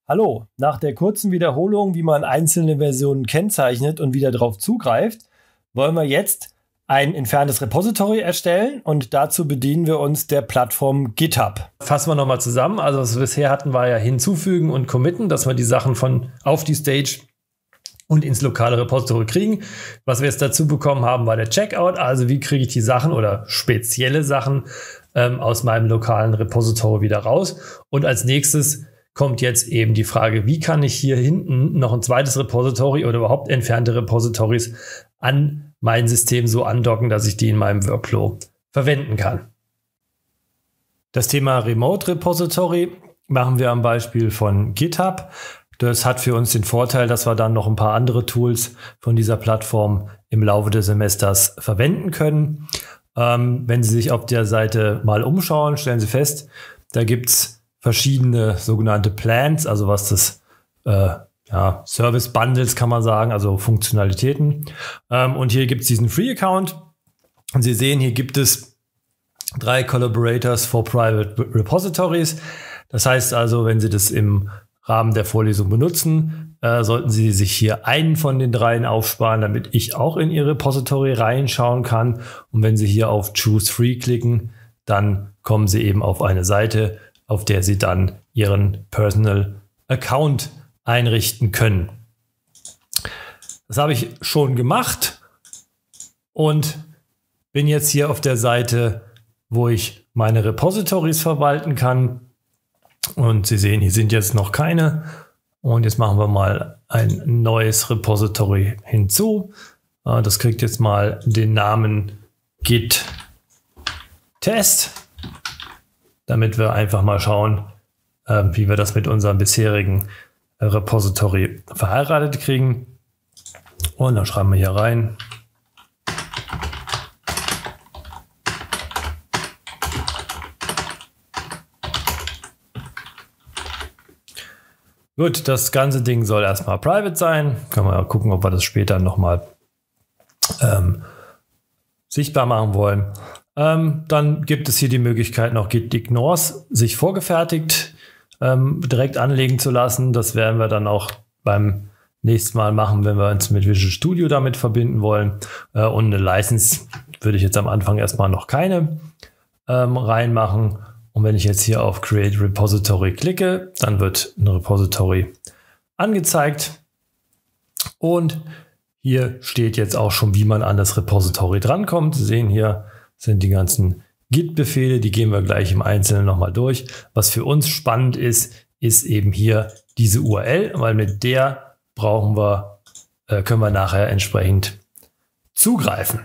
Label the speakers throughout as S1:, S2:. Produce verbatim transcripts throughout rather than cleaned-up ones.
S1: Hallo, nach der kurzen Wiederholung, wie man einzelne Versionen kennzeichnet und wieder darauf zugreift, wollen wir jetzt ein entferntes Repository erstellen und dazu bedienen wir uns der Plattform GitHub.
S2: Fassen wir nochmal zusammen. Also was wir bisher hatten, war ja hinzufügen und committen, dass wir die Sachen von auf die Stage und ins lokale Repository kriegen. Was wir jetzt dazu bekommen haben, war der Checkout. Also wie kriege ich die Sachen oder spezielle Sachen ähm, aus meinem lokalen Repository wieder raus. Und als nächstes kommt jetzt eben die Frage, wie kann ich hier hinten noch ein zweites Repository oder überhaupt entfernte Repositories an mein System so andocken, dass ich die in meinem Workflow verwenden kann. Das Thema Remote Repository machen wir am Beispiel von GitHub. Das hat für uns den Vorteil, dass wir dann noch ein paar andere Tools von dieser Plattform im Laufe des Semesters verwenden können. Ähm, wenn Sie sich auf der Seite mal umschauen, stellen Sie fest, da gibt es verschiedene sogenannte Plans, also was das äh, ja, Service Bundles kann man sagen, also Funktionalitäten. Ähm, und hier gibt es diesen Free Account. Und Sie sehen, hier gibt es drei Collaborators for Private Repositories. Das heißt also, wenn Sie das im Rahmen der Vorlesung benutzen, äh, sollten Sie sich hier einen von den dreien aufsparen, damit ich auch in Ihr Repository reinschauen kann. Und wenn Sie hier auf Choose Free klicken, dann kommen Sie eben auf eine Seite, auf der Sie dann Ihren Personal Account einrichten können. Das habe ich schon gemacht und bin jetzt hier auf der Seite, wo ich meine Repositories verwalten kann. Und Sie sehen, hier sind jetzt noch keine. Und jetzt machen wir mal ein neues Repository hinzu. Das kriegt jetzt mal den Namen Git Test, damit wir einfach mal schauen, wie wir das mit unserem bisherigen Repository verheiratet kriegen. Und dann schreiben wir hier rein. Gut, das ganze Ding soll erstmal private sein. Können wir gucken, ob wir das später nochmal ähm, sichtbar machen wollen. Ähm, dann gibt es hier die Möglichkeit, noch Git Ignores sich vorgefertigt ähm, direkt anlegen zu lassen. Das werden wir dann auch beim nächsten Mal machen, wenn wir uns mit Visual Studio damit verbinden wollen. Äh, und eine License würde ich jetzt am Anfang erstmal noch keine ähm, reinmachen. Und wenn ich jetzt hier auf Create Repository klicke, dann wird ein Repository angezeigt. Und hier steht jetzt auch schon, wie man an das Repository drankommt. Sie sehen, hier sind die ganzen Git-Befehle, die gehen wir gleich im Einzelnen nochmal durch. Was für uns spannend ist, ist eben hier diese U R L, weil mit der brauchen wir, äh, können wir nachher entsprechend zugreifen.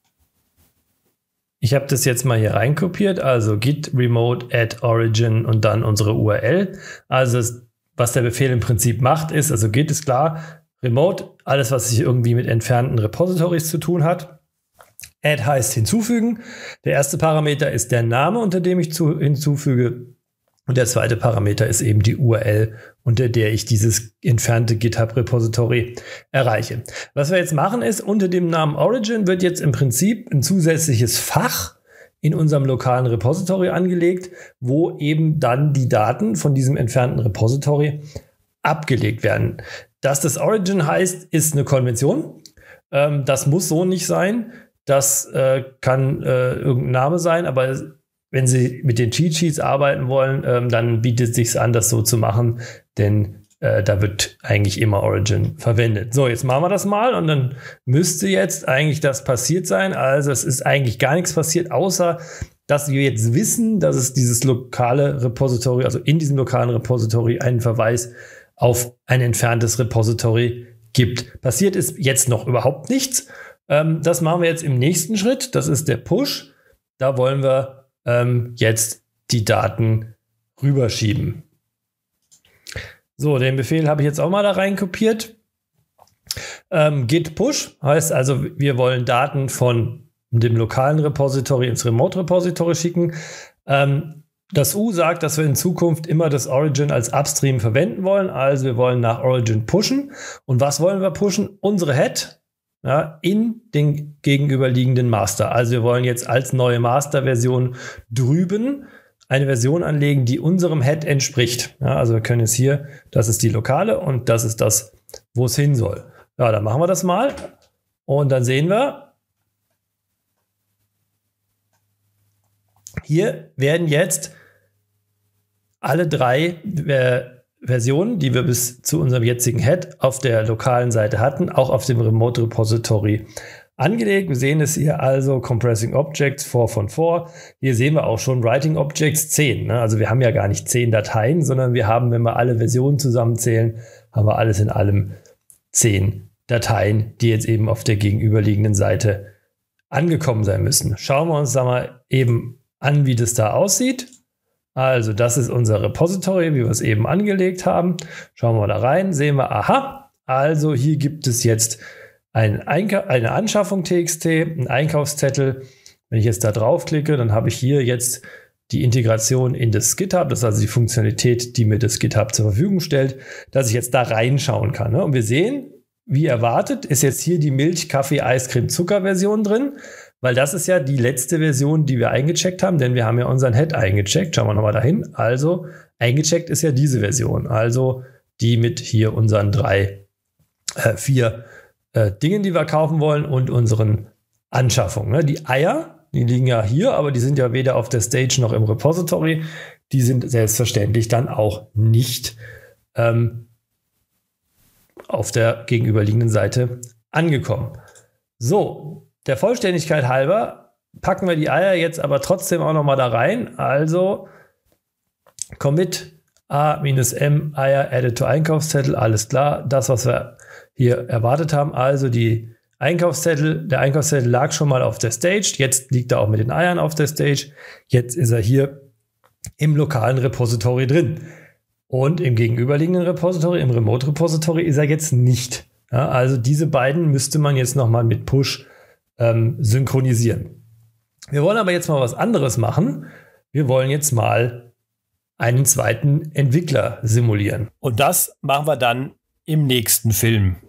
S2: Ich habe das jetzt mal hier reinkopiert, also git remote add origin und dann unsere U R L. Also was der Befehl im Prinzip macht ist, also Git ist klar, remote, alles was sich irgendwie mit entfernten Repositories zu tun hat. Add heißt hinzufügen. Der erste Parameter ist der Name, unter dem ich zu, hinzufüge. Und der zweite Parameter ist eben die U R L, unter der ich dieses entfernte GitHub-Repository erreiche. Was wir jetzt machen ist, unter dem Namen Origin wird jetzt im Prinzip ein zusätzliches Fach in unserem lokalen Repository angelegt, wo eben dann die Daten von diesem entfernten Repository abgelegt werden. Dass das Origin heißt, ist eine Konvention. Ähm, das muss so nicht sein. Das äh, kann äh, irgendein Name sein, aber wenn Sie mit den Cheat Sheets arbeiten wollen, ähm, dann bietet es sich an, das so zu machen, denn äh, da wird eigentlich immer Origin verwendet. So, jetzt machen wir das mal und dann müsste jetzt eigentlich das passiert sein. Also es ist eigentlich gar nichts passiert, außer dass wir jetzt wissen, dass es dieses lokale Repository, also in diesem lokalen Repository einen Verweis auf ein entferntes Repository gibt. Passiert ist jetzt noch überhaupt nichts. Ähm, das machen wir jetzt im nächsten Schritt. Das ist der Push. Da wollen wir ähm, jetzt die Daten rüberschieben. So, den Befehl habe ich jetzt auch mal da rein kopiert. Ähm, Git Push heißt also, wir wollen Daten von dem lokalen Repository ins Remote Repository schicken. Ähm, das U sagt, dass wir in Zukunft immer das Origin als Upstream verwenden wollen. Also wir wollen nach Origin pushen. Und was wollen wir pushen? Unsere Head. Ja, in den gegenüberliegenden Master. Also wir wollen jetzt als neue Master-Version drüben eine Version anlegen, die unserem Head entspricht. Ja, also wir können jetzt hier, das ist die lokale und das ist das, wo es hin soll. Ja, dann machen wir das mal und dann sehen wir, hier werden jetzt alle drei äh, Versionen, die wir bis zu unserem jetzigen Head auf der lokalen Seite hatten, auch auf dem Remote Repository angelegt. Wir sehen es hier also Compressing Objects vier von vier. Hier sehen wir auch schon Writing Objects zehn. Ne? Also wir haben ja gar nicht zehn Dateien, sondern wir haben, wenn wir alle Versionen zusammenzählen, haben wir alles in allem zehn Dateien, die jetzt eben auf der gegenüberliegenden Seite angekommen sein müssen. Schauen wir uns da mal eben an, wie das da aussieht. Also das ist unser Repository, wie wir es eben angelegt haben. Schauen wir da rein, sehen wir, aha, also hier gibt es jetzt ein Einka- eine Anschaffung T X T, einen Einkaufszettel. Wenn ich jetzt da draufklicke, dann habe ich hier jetzt die Integration in das GitHub. Das ist also die Funktionalität, die mir das GitHub zur Verfügung stellt, dass ich jetzt da reinschauen kann. Ne? Und wir sehen, wie erwartet, ist jetzt hier die Milch, Kaffee, Eiscreme, Zucker-Version drin. Weil das ist ja die letzte Version, die wir eingecheckt haben, denn wir haben ja unseren Head eingecheckt. Schauen wir nochmal dahin. Also eingecheckt ist ja diese Version. Also die mit hier unseren drei, äh, vier äh, Dingen, die wir kaufen wollen und unseren Anschaffungen. Ne? Die Eier, die liegen ja hier, aber die sind ja weder auf der Stage noch im Repository. Die sind selbstverständlich dann auch nicht ähm, auf der gegenüberliegenden Seite angekommen. So. Der Vollständigkeit halber packen wir die Eier jetzt aber trotzdem auch nochmal da rein. Also Commit A-M Eier added to Einkaufszettel, alles klar. Das, was wir hier erwartet haben. Also die Einkaufszettel, der Einkaufszettel lag schon mal auf der Stage. Jetzt liegt er auch mit den Eiern auf der Stage. Jetzt ist er hier im lokalen Repository drin. Und im gegenüberliegenden Repository, im Remote Repository, ist er jetzt nicht. Ja, also diese beiden müsste man jetzt nochmal mit Push Ähm, synchronisieren. Wir wollen aber jetzt mal was anderes machen. Wir wollen jetzt mal einen zweiten Entwickler simulieren.
S1: Und das machen wir dann im nächsten Film.